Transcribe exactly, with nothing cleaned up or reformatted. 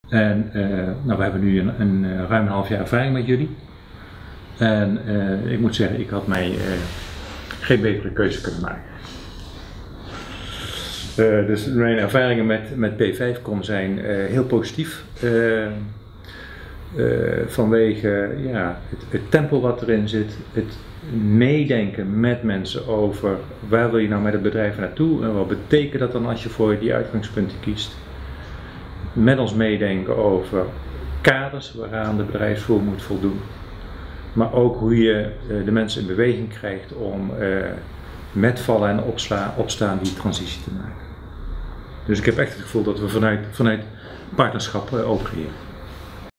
En uh, nou, we hebben nu een, een uh, ruim een half jaar ervaring met jullie. En uh, ik moet zeggen, ik had mij uh, geen betere keuze kunnen maken. Uh, dus mijn ervaringen met, met P vijf kom zijn uh, heel positief. Uh, uh, vanwege ja, het, het tempo wat erin zit, het meedenken met mensen over waar wil je nou met het bedrijf naartoe en wat betekent dat dan als je voor die uitgangspunten kiest. Met ons meedenken over kaders waaraan de bedrijfsvoer moet voldoen. Maar ook hoe je uh, de mensen in beweging krijgt om uh, met vallen en opsla, opstaan die transitie te maken. Dus ik heb echt het gevoel dat we vanuit, vanuit partnerschap uh, opereren.